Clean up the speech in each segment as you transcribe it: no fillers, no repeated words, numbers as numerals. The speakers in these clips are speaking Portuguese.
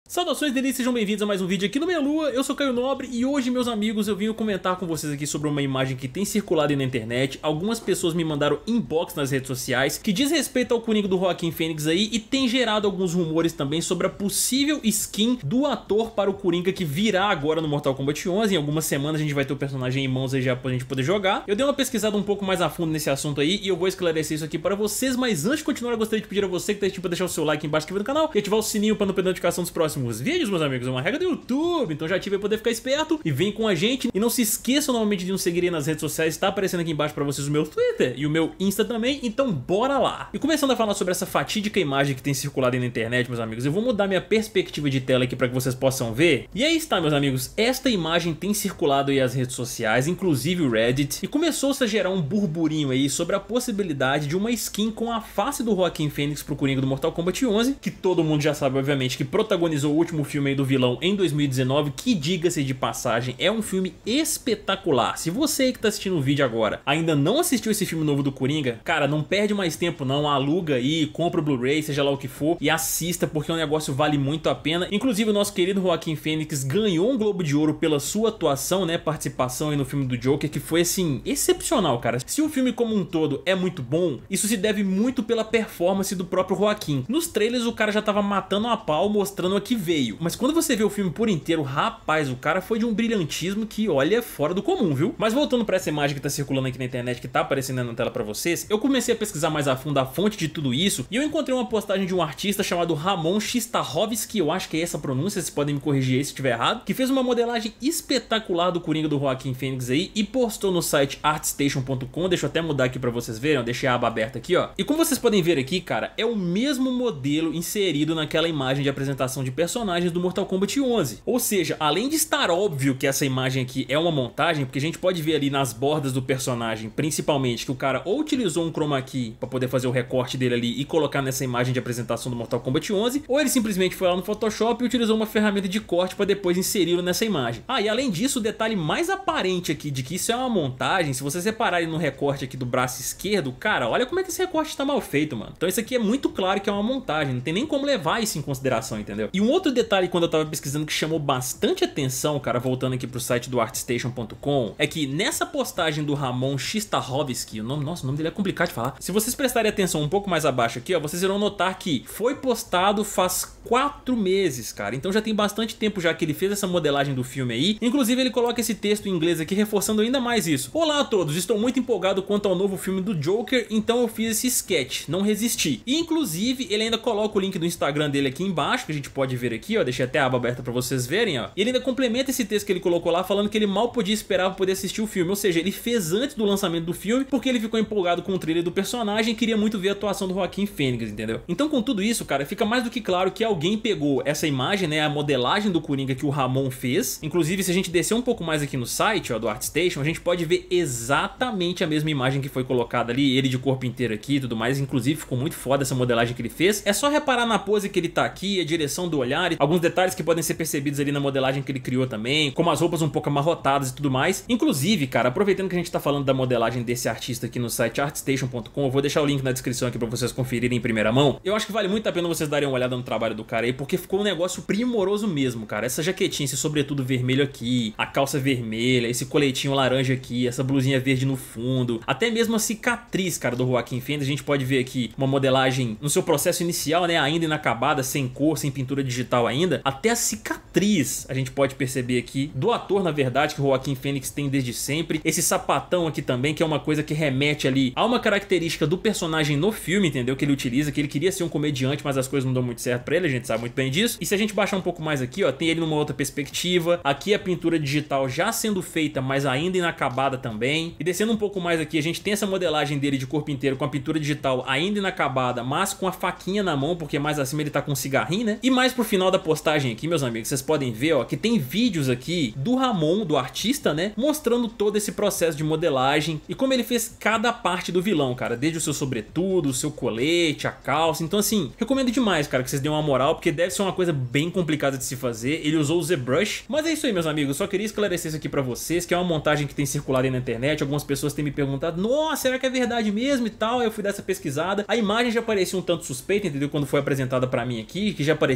Saudações delícias, sejam bem-vindos a mais um vídeo aqui no Meia Lua. Eu sou Caio Nobre e hoje, meus amigos, eu vim comentar com vocês aqui sobre uma imagem que tem circulado aí na internet. Algumas pessoas me mandaram inbox nas redes sociais que diz respeito ao Coringa do Joaquin Phoenix aí, e tem gerado alguns rumores também sobre a possível skin do ator para o Coringa que virá agora no Mortal Kombat 11. Em algumas semanas a gente vai ter o personagem em mãos aí já pra gente poder jogar. Eu dei uma pesquisada um pouco mais a fundo nesse assunto aí e eu vou esclarecer isso aqui para vocês, mas antes de continuar eu gostaria de pedir a você que tá assistindo pra deixar o seu like embaixo aqui no canal e ativar o sininho para não perder a notificação dos próximos vídeos, meus amigos. É uma regra do YouTube, então já ative aí pra poder ficar esperto e vem com a gente. E não se esqueçam novamente de nos seguir aí nas redes sociais, tá aparecendo aqui embaixo pra vocês o meu Twitter e o meu Insta também, então bora lá. E começando a falar sobre essa fatídica imagem que tem circulado aí na internet, meus amigos, eu vou mudar minha perspectiva de tela aqui pra que vocês possam ver. E aí está, meus amigos, esta imagem tem circulado aí nas redes sociais, inclusive o Reddit, e começou-se a gerar um burburinho aí sobre a possibilidade de uma skin com a face do Joaquin Phoenix pro Coringa do Mortal Kombat 11, que todo mundo já sabe, obviamente, que protagonizou o último filme aí do vilão em 2019, que, diga-se de passagem, é um filme espetacular. Se você aí que tá assistindo o vídeo agora ainda não assistiu esse filme novo do Coringa, cara, não perde mais tempo não, aluga aí, compra o Blu-ray, seja lá o que for, e assista, porque o negócio vale muito a pena. Inclusive o nosso querido Joaquin Phoenix ganhou um Globo de Ouro pela sua atuação, né, participação aí no filme do Joker, que foi assim, excepcional, cara. Se o filme como um todo é muito bom, isso se deve muito pela performance do próprio Joaquin. Nos trailers o cara já tava matando a pau, mostrando a que veio, mas quando você vê o filme por inteiro, rapaz, o cara foi de um brilhantismo que, olha, fora do comum, viu? Mas voltando pra essa imagem que tá circulando aqui na internet, que tá aparecendo na tela pra vocês, eu comecei a pesquisar mais a fundo a fonte de tudo isso e eu encontrei uma postagem de um artista chamado Ramon Xistahovski, eu acho que é essa a pronúncia, vocês podem me corrigir aí se estiver errado, que fez uma modelagem espetacular do Coringa do Joaquin Phoenix aí e postou no site artstation.com. Deixa eu até mudar aqui pra vocês verem, ó, deixei a aba aberta aqui, ó. E como vocês podem ver aqui, cara, é o mesmo modelo inserido naquela imagem de apresentação de personagens do Mortal Kombat 11. Ou seja, além de estar óbvio que essa imagem aqui é uma montagem, porque a gente pode ver ali nas bordas do personagem, principalmente, que o cara ou utilizou um chroma key para poder fazer o recorte dele ali e colocar nessa imagem de apresentação do Mortal Kombat 11, ou ele simplesmente foi lá no Photoshop e utilizou uma ferramenta de corte para depois inseri-lo nessa imagem. Ah, e além disso, o detalhe mais aparente aqui de que isso é uma montagem, se vocês repararem no recorte aqui do braço esquerdo, cara, olha como é que esse recorte tá mal feito, mano. Então isso aqui é muito claro que é uma montagem, não tem nem como levar isso em consideração, entendeu? E um outro detalhe quando eu tava pesquisando que chamou bastante atenção, cara, voltando aqui pro site do artstation.com, é que nessa postagem do Ramon Xistahovski, nossa, o nome dele é complicado de falar. Se vocês prestarem atenção um pouco mais abaixo aqui, ó, vocês irão notar que foi postado faz 4 meses, cara. Então já tem bastante tempo já que ele fez essa modelagem do filme aí. Inclusive ele coloca esse texto em inglês aqui reforçando ainda mais isso. Olá a todos, estou muito empolgado quanto ao novo filme do Joker, então eu fiz esse sketch, não resisti. E inclusive ele ainda coloca o link do Instagram dele aqui embaixo, que a gente pode ver aqui, ó, deixei até a aba aberta pra vocês verem, ó. E ele ainda complementa esse texto que ele colocou lá, falando que ele mal podia esperar pra poder assistir o filme, ou seja, ele fez antes do lançamento do filme, porque ele ficou empolgado com o trailer do personagem e queria muito ver a atuação do Joaquin Phoenix, entendeu? Então com tudo isso, cara, fica mais do que claro que alguém pegou essa imagem, né, a modelagem do Coringa que o Ramon fez. Inclusive, se a gente descer um pouco mais aqui no site, ó, do ArtStation, a gente pode ver exatamente a mesma imagem que foi colocada ali, ele de corpo inteiro aqui e tudo mais. Inclusive, ficou muito foda essa modelagem que ele fez. É só reparar na pose que ele tá aqui, a direção do olhar, alguns detalhes que podem ser percebidos ali na modelagem que ele criou também, como as roupas um pouco amarrotadas e tudo mais. Inclusive, cara, aproveitando que a gente tá falando da modelagem desse artista aqui no site artstation.com, eu vou deixar o link na descrição aqui pra vocês conferirem em primeira mão. Eu acho que vale muito a pena vocês darem uma olhada no trabalho do cara aí, porque ficou um negócio primoroso mesmo, cara. Essa jaquetinha, esse sobretudo vermelho aqui, a calça vermelha, esse coletinho laranja aqui, essa blusinha verde no fundo, até mesmo a cicatriz, cara, do Joaquin Phoenix. A gente pode ver aqui uma modelagem no seu processo inicial, né, ainda inacabada, sem cor, sem pintura digital ainda, até a cicatriz a gente pode perceber aqui do ator, na verdade, que o Joaquin Phoenix tem desde sempre. Esse sapatão aqui também, que é uma coisa que remete ali a uma característica do personagem no filme, entendeu? Que ele utiliza, que ele queria ser um comediante, mas as coisas não dão muito certo pra ele, a gente sabe muito bem disso. E se a gente baixar um pouco mais aqui, ó, tem ele numa outra perspectiva, aqui a pintura digital já sendo feita, mas ainda inacabada também. E descendo um pouco mais aqui, a gente tem essa modelagem dele de corpo inteiro com a pintura digital ainda inacabada, mas com a faquinha na mão, porque mais acima ele tá com um cigarrinho, né? E mais pro final da postagem aqui, meus amigos, vocês podem ver, ó, que tem vídeos aqui do Ramon, do artista, né, mostrando todo esse processo de modelagem e como ele fez cada parte do vilão, cara, desde o seu sobretudo, o seu colete, a calça. Então assim, recomendo demais, cara, que vocês dêem uma moral, porque deve ser uma coisa bem complicada de se fazer. Ele usou o ZBrush, mas é isso aí, meus amigos, eu só queria esclarecer isso aqui pra vocês, que é uma montagem que tem circulado aí na internet. Algumas pessoas têm me perguntado, nossa, será que é verdade mesmo e tal? Aí eu fui dar essa pesquisada, a imagem já parecia um tanto suspeita, entendeu? Quando foi apresentada pra mim aqui, que já parecia bastante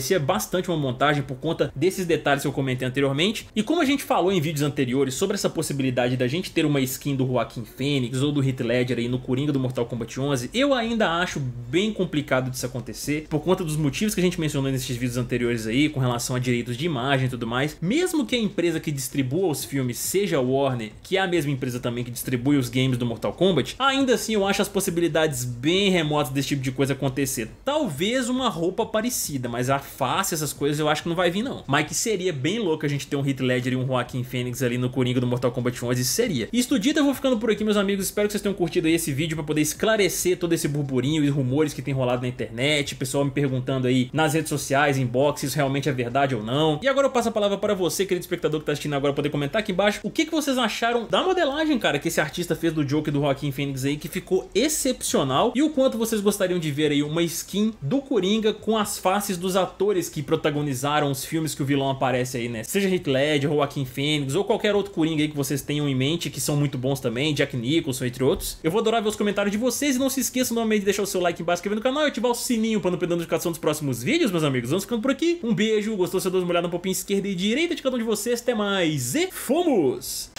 bastante uma montagem por conta desses detalhes que eu comentei anteriormente. E como a gente falou em vídeos anteriores sobre essa possibilidade da gente ter uma skin do Joaquin Phoenix ou do Heath Ledger aí no Coringa do Mortal Kombat 11, eu ainda acho bem complicado disso acontecer, por conta dos motivos que a gente mencionou nesses vídeos anteriores aí, com relação a direitos de imagem e tudo mais. Mesmo que a empresa que distribua os filmes seja a Warner, que é a mesma empresa também que distribui os games do Mortal Kombat, ainda assim eu acho as possibilidades bem remotas desse tipo de coisa acontecer. Talvez uma roupa parecida, mas a face, essas coisas eu acho que não vai vir não. Mas que seria bem louco a gente ter um Heath Ledger e um Joaquin Phoenix ali no Coringa do Mortal Kombat 11, seria. Isto dito, eu vou ficando por aqui, meus amigos, espero que vocês tenham curtido aí esse vídeo pra poder esclarecer todo esse burburinho e rumores que tem rolado na internet, pessoal me perguntando aí nas redes sociais, inbox, se isso realmente é verdade ou não. E agora eu passo a palavra para você, querido espectador que tá assistindo agora, poder comentar aqui embaixo o que vocês acharam da modelagem, cara, que esse artista fez do Joker do Joaquin Phoenix aí, que ficou excepcional, e o quanto vocês gostariam de ver aí uma skin do Coringa com as faces dos atores que protagonizaram os filmes que o vilão aparece aí, né? Seja Heath Ledger, Joaquin Phoenix ou qualquer outro Coringa aí que vocês tenham em mente, que são muito bons também, Jack Nicholson, entre outros. Eu vou adorar ver os comentários de vocês, e não se esqueçam novamente de deixar o seu like embaixo, inscrever no canal e ativar o sininho para não perder a notificação dos próximos vídeos, meus amigos. Vamos ficando por aqui, um beijo, gostou, se eu dou uma olhada no popinho esquerda e direita de cada um de vocês, até mais e fomos!